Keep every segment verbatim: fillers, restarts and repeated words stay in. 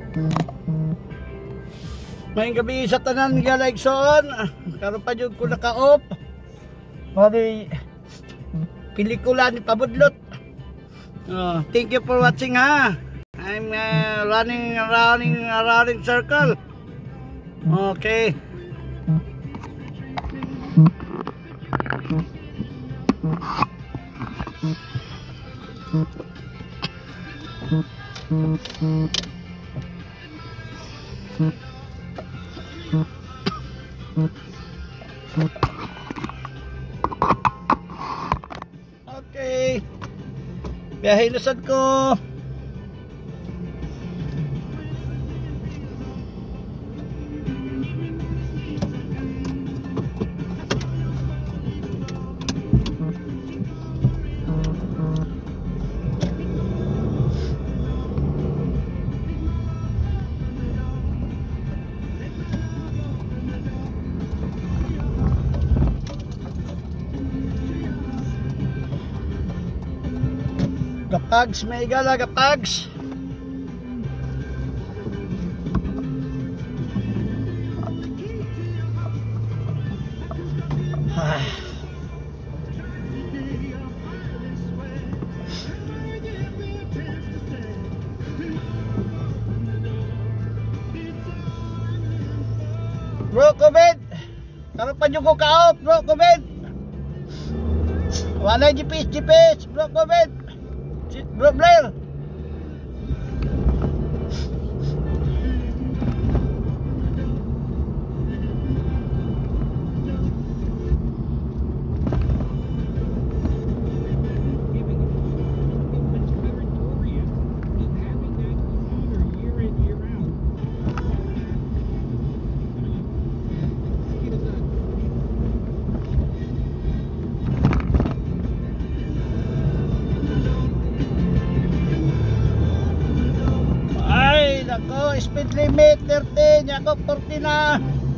May gabi sa tanan nga Laigsoon. Karon pa jud ko naka-off. Mali pelikula ni Pabudlot. Oh, thank you for watching ha. I'm uh, running running around in circle. Okay. Okay. Biyahe lusad ko. Gapags, may gala gapags. Ah. Bro, COVID. Karon pa jud ko ka-out, bro, COVID. Wala G P S, G P S, bro, COVID. Bro Blair. Ako, speed limit thirty, nya ako forty na.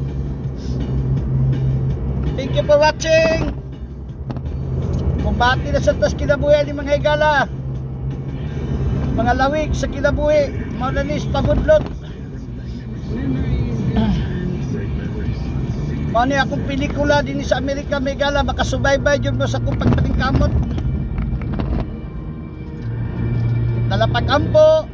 Thank you for watching. Kumbati na sa tas kinabuhi ni mga higala, mga lawig sa kinabuhi, mga nanis Pabudlot. Mani akong pelikula din sa Amerika may higala, makasubaybay yun mo sa kong pagpatingkamot. Talapag-ampo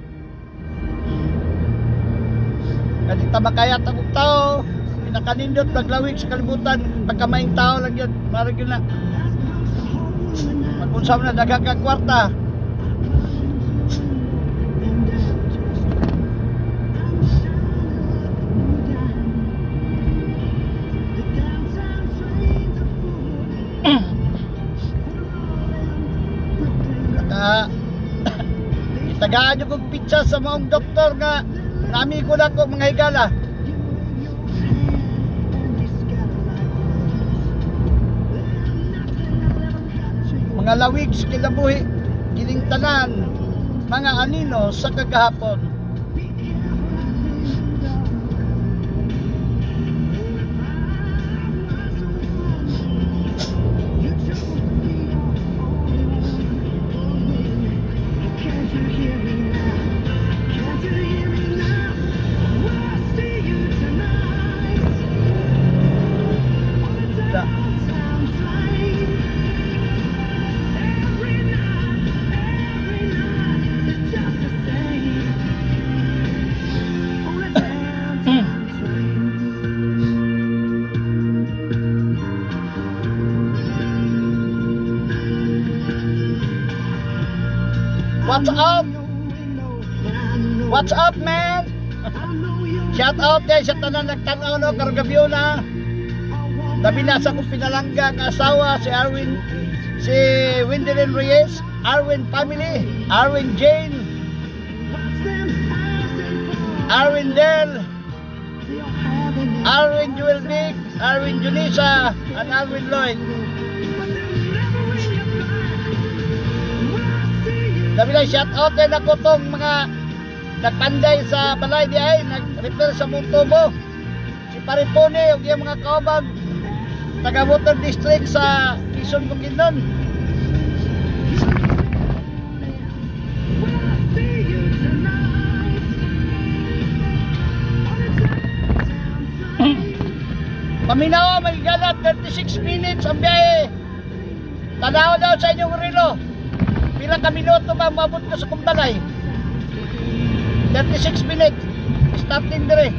kasi tamakayat ang tao, pinakanindot, naglawig sa kalibutan, pagkamaing tao lang yun, marag yun na. Magpunsam na, dagang kwarta. Naka, itagaan nyo kong pizza sa mga doktor nga, nami ko na ko mga higala. Mga lawig sa kinabuhi, kiling tanan, mga anino sa kagahapon. What's up? What's up, man? Shout out din sa tanan nagtanaw no kargabyo na. Dabilas akong pinalangga ng asawa si Arwin, si Wendelin Reyes, Arwin family, Arwin Jane, Arwin Del, Arwin Joel Vic, Arwin Junisa, and Arwin Lloyd. Sabi lang, shout out din ako tong mga nagpanday sa balay di ay, nag-repair sa Montobo. Si Paripone, o yung mga kaobag, taga-water district sa Quezon, Bukidnon. magigala, thirty-six minutes ang biyahe. Tanaw daw sa inyong relo. Pila ka minuto ba mabot ka sa Kumbalay? thirty-six minutes. Starting dire.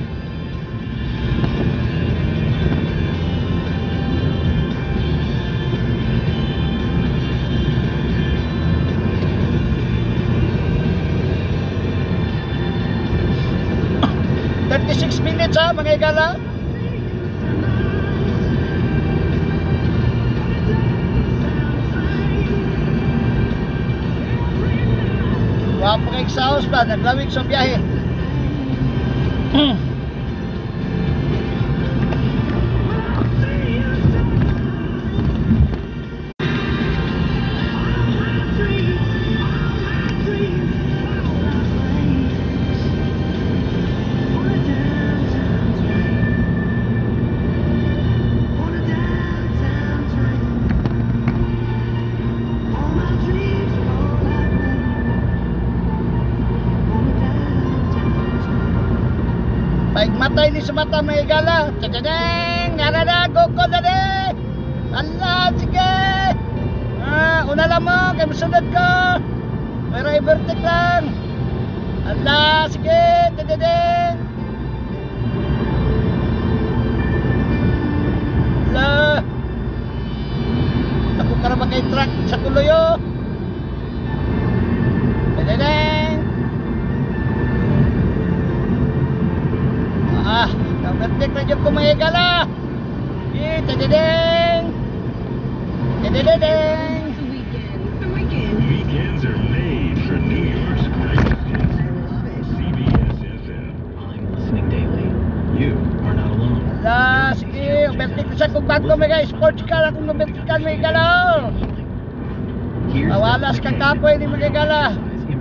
thirty-six minutes ha, mga igala. Wapo kay sa house ba, naglawig sa biyahe. Matay ni sa mata mga igala. Tadadang! Narada! Goko na rin! Allah! Sige! Ah, una lang mo! Kaya masunod ko! Pero i-vertic lang! Allah! Sige! Tadadang! Allah! Ako ka na kay truck sa tuloyo! Tadadang! Ah, kamertik na dyan ko mga igala. Eh, tadadeng. Tadadeng. Weekends are made for New York's greatest hits. C B S F M. I'm listening daily. You are not alone. Ala, sige. Kamertik na sa kong bago mga sports car. Akong kamertik ka mga igala. Awalas kang kapoy ni mga igala.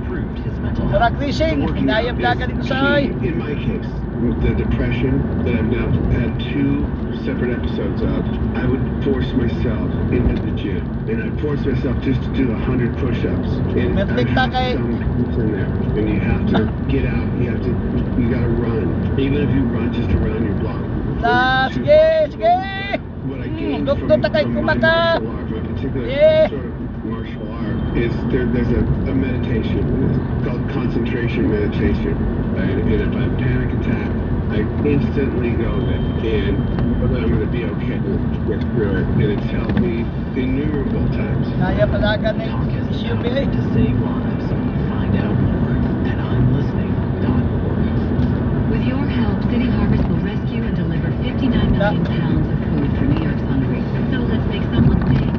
Para racing. Hinayap dagan dito sa ay. In my case, with the depression that I've now had two separate episodes of, I would force myself into the gym, and I'd force myself just to do a hundred push-ups, and I'd have some groups in there, and you have to get out, you have to, you gotta run, even if you run just around your block. La, sige, sige. What I gained Duk, from, duk, takay from my kumaka. martial art, my particular Yeah. sort of martial art, is there, there's a, a meditation, it's called concentration meditation, and, and if I have a panic attack, I instantly go there, and I'm going to be okay, get through it, and it's helped me innumerable times. Kaya palagan ng issue bili. To save lives. Find out more at I'm listening dot org. With your help, City Harvest will rescue and deliver fifty-nine million pounds of food for New York's hungry. So let's make someone's day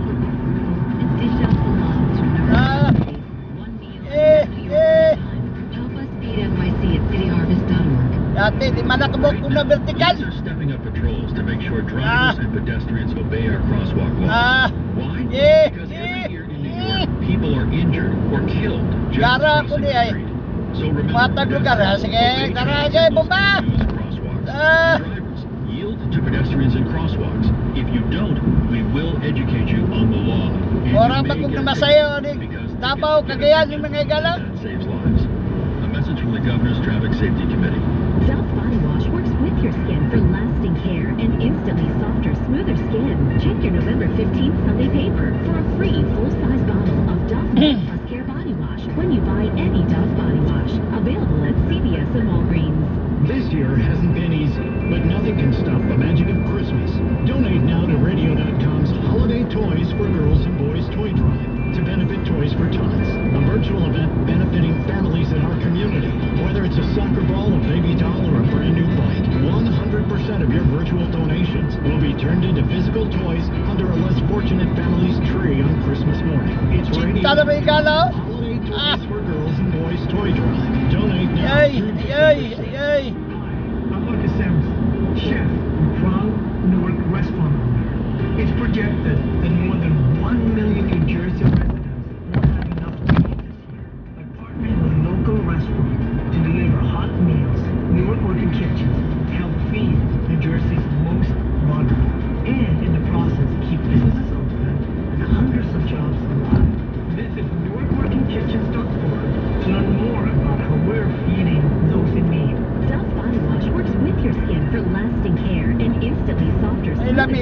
and dish out the love to Ah. nourish one meal Eh, at New eh. York time. Help us feed N Y C at city harvest dot org. Dati, di man nakabok ko na vertical. Police are stepping up patrols to make sure drivers Ah. and pedestrians obey our crosswalk laws. Ah. Why? Eh, Because eh, every year in New eh. York, people are injured or killed just Gara ko crossing di the ay. street. So remember, Matag lugar, ha? Sige, obey tara, traffic jay, signals bomba! and use crosswalks. Ah. Drivers, yield to pedestrians and crosswalks. If you don't, we will educate you on the law. And Orang you may bagong get namasayo tickets ni because Davao, tickets Cagayan, get yung mga igala. That saves lives. A message from the Governor's Traffic Safety Committee. Dove Body Wash works with your skin for lasting care and instantly softer, smoother skin. Check your November fifteenth Sunday paper for a free full-size bottle of Dove Plus Care Body Wash when you buy any Dove Body Wash. Available at C V S and Walgreens. This year hasn't been easy, but nothing can stop the magic of Christmas. Donate now to radio dot com's Holiday Toys for Girls and Boys Toy Drive to benefit Toys for Tots, a virtual event benefiting families in our community. Whether it's a soccer ball, a baby doll, or a brand new bike, one hundred percent of your virtual donations will be turned into physical toys under a less fortunate family's tree on Christmas morning. It's radio Cinta na may igala. Holiday Toys Ah. for Girls and Boys Toy Drive. Donate now. Yay, yay, yay. I'm Marcus Samuels, chef and proud Newark restaurant owner. It's projected that more than one million New Jersey residents won't have enough to eat this year. By partnering with local restaurants to deliver hot meals, Newark Working Kitchens help feed New Jersey's most vulnerable, and in the process keep businesses open and hundreds of jobs alive. Visit Newark Working Kitchens dot org to learn more about how we're feeding those in need. Dove Body Wash works with your skin for lasting care and instantly softer, Ay, smoother lamig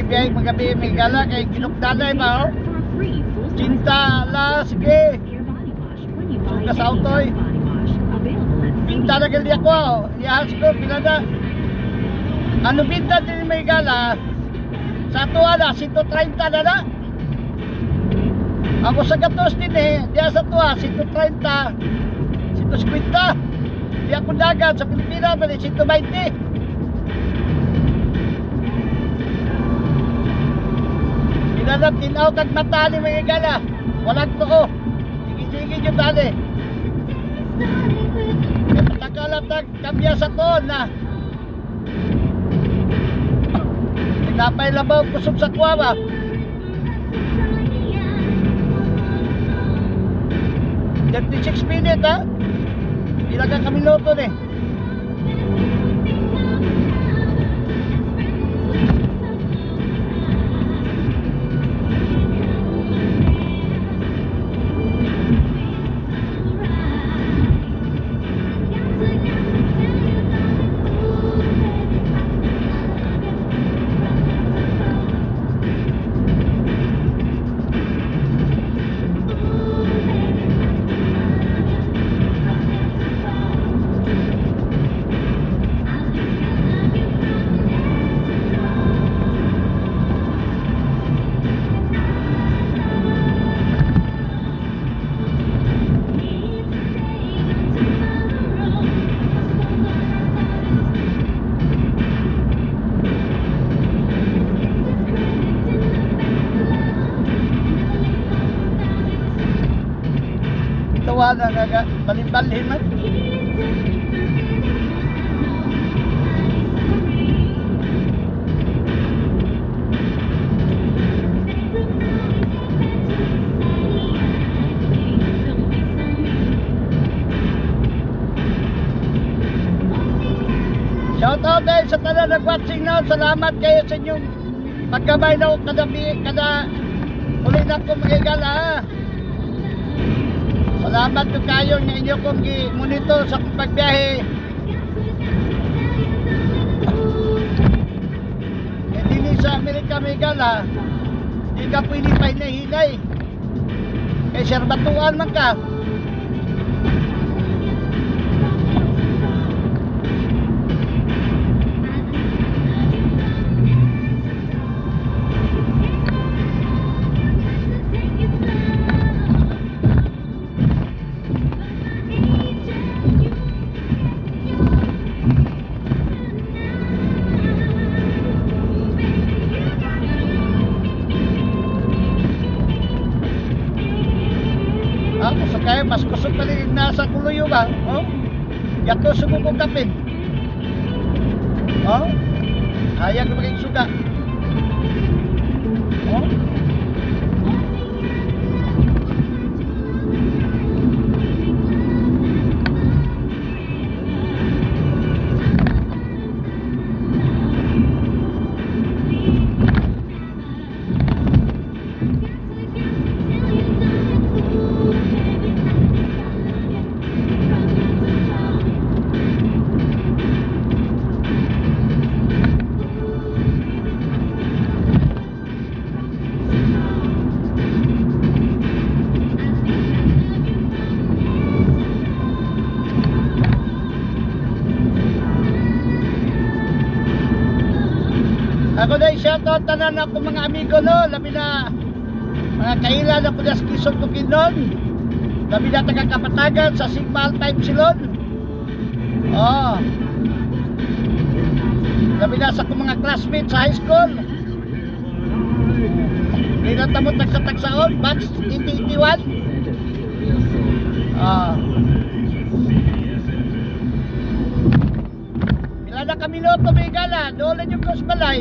biyay magabi may gala kay kinukdanay ba oh. For a free full-size Cinta la sige. hair body wash when you buy Suka sa any autoy. Dove body wash. Available at Pinta na gali ako. Iyahas ko pinada. Ano pinta din may gala? Sa tuwa na one thirty na na. Ako sa gatos din eh. Diya sa tuwa one thirty, one fifty. Di ako dagat sa Pilipinas ba one twenty. Pinadap tinaw kag mata ni mga gala. Walang tuo. Sige-sige yung tali. Kaya patakalat na kamya sa tuon na. Tinapay labaw kusog sa kuwa ba? thirty-six minutes ha? Ilaga kami loto eh. Tawa na naga balin-balin man. Shout out dahil sa tanan nag-watching na. Salamat kayo sa inyong pagkabay na kada kada uli na ko magigala ha. Salamat ko kayo na inyo kong gi-monitor sa kong pagbiyahe. E dini sa Amerika may gala, di ka pwede pa hinahinay. Kay serbatuan man ka. Ako sa kaya mas kusog paligid nasa kuluyo ba? Oh? Yato sugo kong kapin. Oh? Hayag na maging suga. Oh? Ako na i-shoutout tanan ako mga amigo no, labi na mga kailan ako na skisong tukin nun, labi na taga Kapatagan sa Sigma Alpha Epsilon. Oh. Labi na sa akong mga classmates sa high school. Hindi na tamo tagsa-tagsaon, batch eighty eighty-one. Ah. Pila na kami loto may gala, doon lang yung Kosbalay.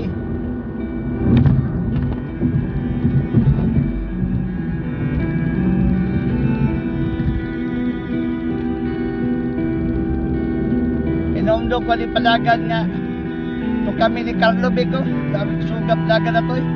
Inomdo ko ni palagan nga ito kami ni Carlo Bico, kami sugap lagan na to eh.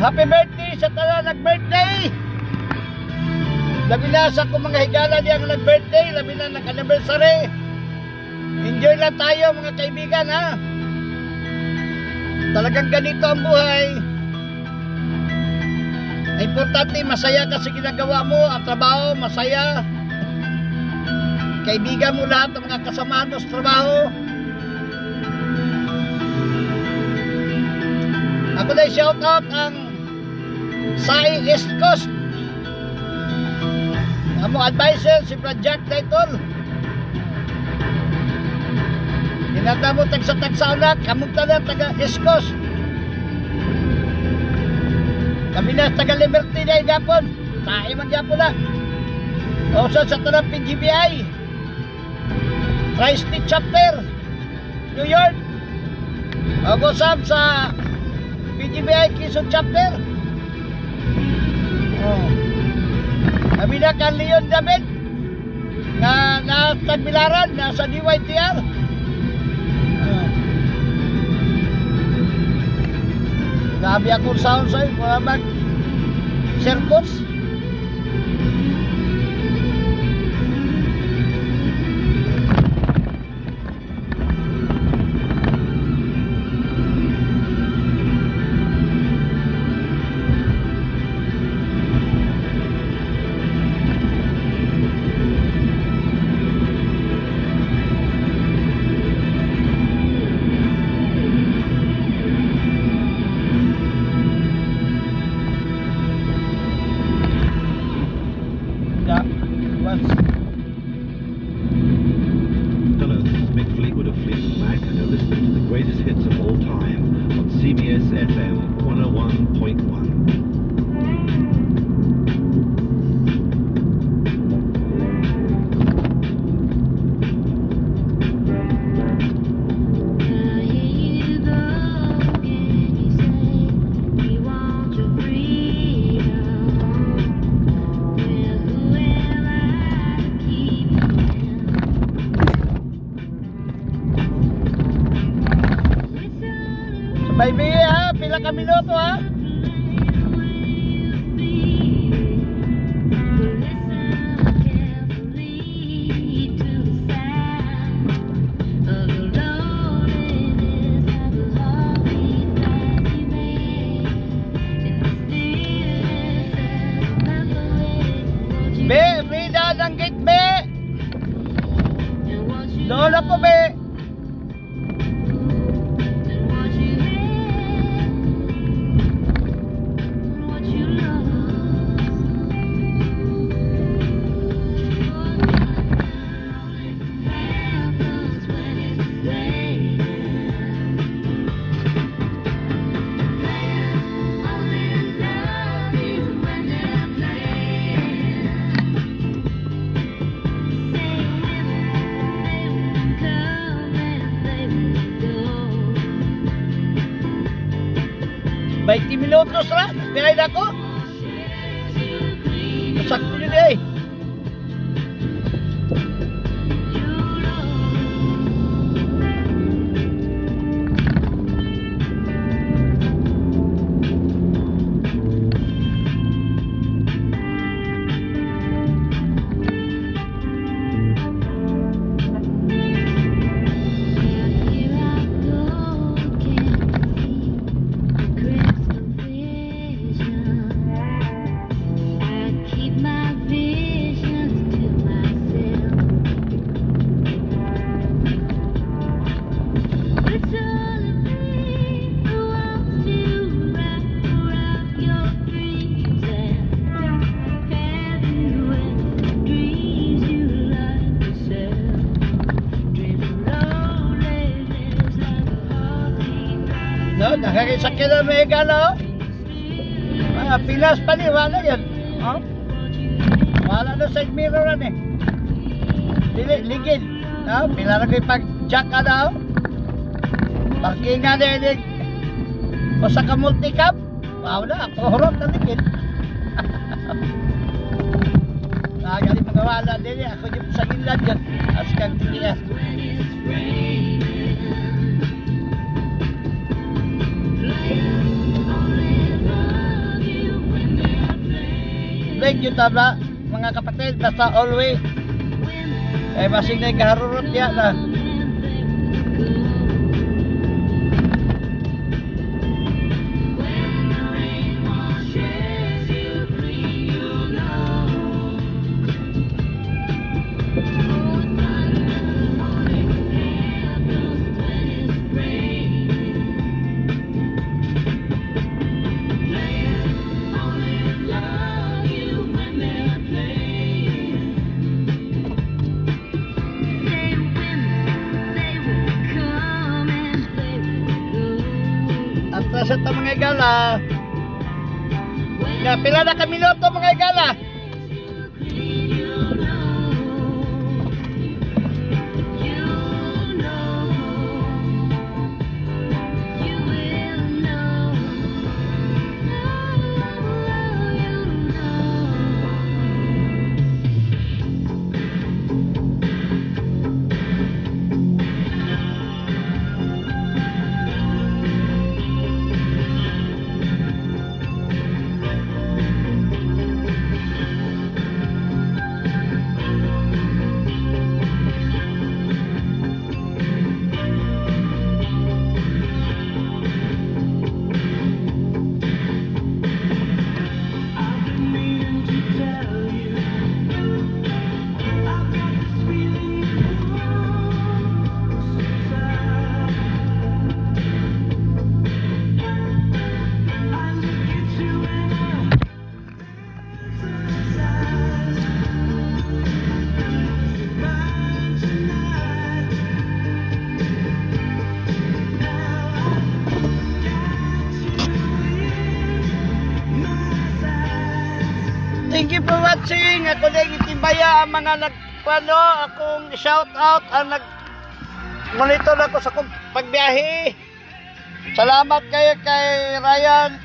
Happy birthday sa tanan nag-birthday. Labi na sa kung mga higala niyang nag-birthday, labi na nag-anniversary. Enjoy lang tayo mga kaibigan, ha. Talagang ganito ang buhay. Importante, masaya ka sa ginagawa mo, ang trabaho, masaya. Kaibigan mo lahat ng mga kasamahan mo sa trabaho. Ako na shout out ang Sai East Coast. Amo advisor si Project Title. Hinata mo tag sa tagsaunak, kamong tanan taga East Coast. Kami na taga Liberty na Japon. Sai man Japon na. Also sa tanang P G B I. Tri-State Chapter New York. Ako sab sa P G B I Quezon Chapter. Oh. Kami na kan Leon David na natagbilaran na sa D Y T R. Oh. Grabe akong sound sa'yo para mag circuits. Hello, this is Mick Fleetwood of Fleetwood Mac, and you're listening to the greatest hits of all time on C B S F M one oh one point one. Baby ha, pila ka minuto ha. Be, Frida ng gate be. Doon ako be. twenty minutos ra, biyahe na ko. Sakto yun eh. No, nakakisakyan na may gala, oh. Ah, pilas pa ni, wala yan. Oh. Wala na side mirror yan eh. Dili, ligid. No, pila na kayo pag-jack ka na, oh. Parking nga na yun. O sa ka-multicab, wow na, kuhurot na ligid. Nakakali mga wala din eh. Ako yung sa gilad yan. As kang tingin. break yun tabla, mga kapatid, basta always. Eh, masig na ikaharurot yan na. Sa ito mga igala na pila na kami loto mga igala. Thank you for watching. Ako din itibaya ang mga nagpano, akong shout out ang nag monitor ako sa akong pagbiyahe. Salamat kayo kay Ryan,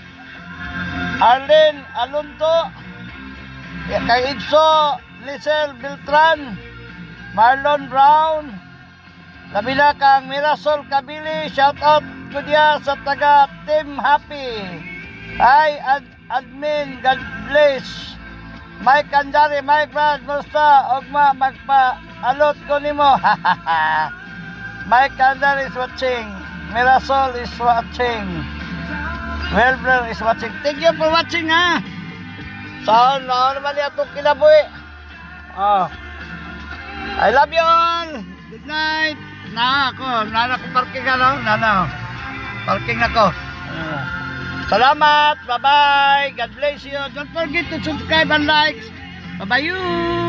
Arlen Alonto, kay Idso Lisel Beltran, Marlon Brown, labila kang Mirasol Kabili. Shout out ko diya sa taga Team Happy. Hi ad admin, God bless. Mike Kanjari, Mike Brad, Musta, Ogma, magpa-alot ko nimo. Mike Kanjari is watching. Mirasol is watching. Welbrer is watching. Thank you for watching, ha. Saan na naman niya itong kinabuhi. Oh. I love you all. Good night. Na ako, na ako parking ano, na na. Parking ako. Uh. Salamat. Bye-bye. God bless you. Don't forget to subscribe and like. Bye-bye you.